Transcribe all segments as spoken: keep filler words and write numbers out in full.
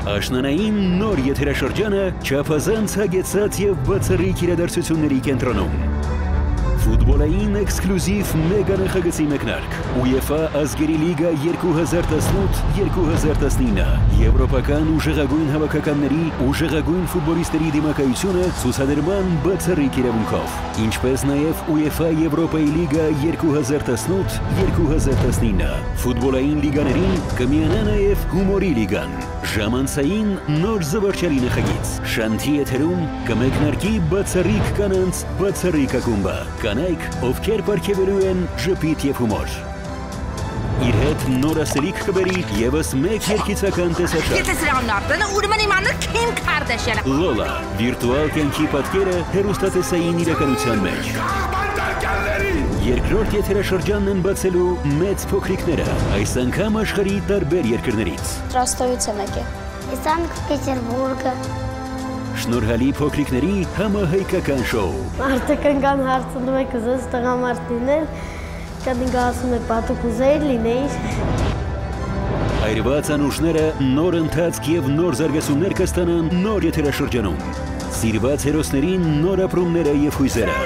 Աշնանային նոր եթերաշրջանը չափազանց հագեցած եւ բացառիկ իրադարձությունների կենտրոնում։ Ֆուտբոլային էքսկլյուզիվ մեգա նախագծի մեկնարկ UEFA ազգերի լիգա երկու հազար տասնութ երկու հազար տասնինը եվրոպական ուժեղագույն հավաքականների ուժեղագույն ֆուտբոլիստերի դիմակայությունը ցուցադրման բացառիկ իրավունքով, ինչպես նաև UEFA Եվրոպայի լիգա երկու հազար տասնութ երկու հազար տասնինը ֆուտբոլային լիգաներին կմիանա նաև հումորի լիգան, ժամանցային նոր զվարճալի նախագիծ, շանթի եթերում կմեկնարկի բացառիկ կանանց բացառիկ ակումբը, կանայք, ովքեր պարգևելու են ժպիտ եւ հումոր։ Իր հետ նոր ասելիք կբերի ևս մեկ երգիծական տեսաշարժ։ Եթե սրանն արտենը ուրեմն իմանալ Քիմ Քարդաշյանը։ Լոլա, վիրտուալ կյանքի պատկերը հեռուստատեսային իրականության մեջ։ Երկրորդ եթերաշրջանն են բացելու մեծ փոքրիկները, այս անգամ աշխարհի տարբեր երկրներից։ Ռոստովից եմ եկել։ Սանկտ-Պետերբուրգը։ Շնորհալի փոքրիկների համահայկական շոու։ Մարդը կնկան հարցնում եք ուզես տղամարդինել, կնկա ասում է պատուկ ուզեիր լինեիր։ Այրված անուշները նոր ընթացք եւ նոր զարգացումներ կստանան նոր եթերաշրջանում։ Սիրված հերոսներին նոր ապրումները եւ հույզերը։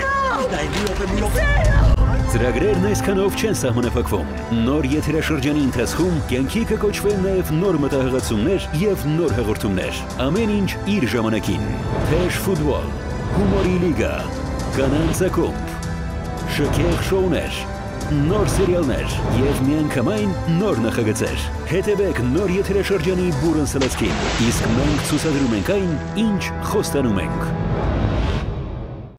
Ծրագրերն այսքանով չեն սահմանափակվում։ Նոր եթերաշրջանի ընթացքում կյանքի կկոչվեն նաև նոր մտահղացումներ եւ նոր հաղորդումներ։ Ամեն ինչ իր ժամանակին։ Թեժ ֆուտբոլ, հումորի լիգա, կանանց ակումբ, շքեղ շոուներ, նոր սերիալներ եւ միանգամայն նոր նախագծեր։ Հետևեք նոր եթերաշրջանի բուրըն սլացքին, իսկ մենք ցուցադրում ենք այն, ինչ խոստանում ենք։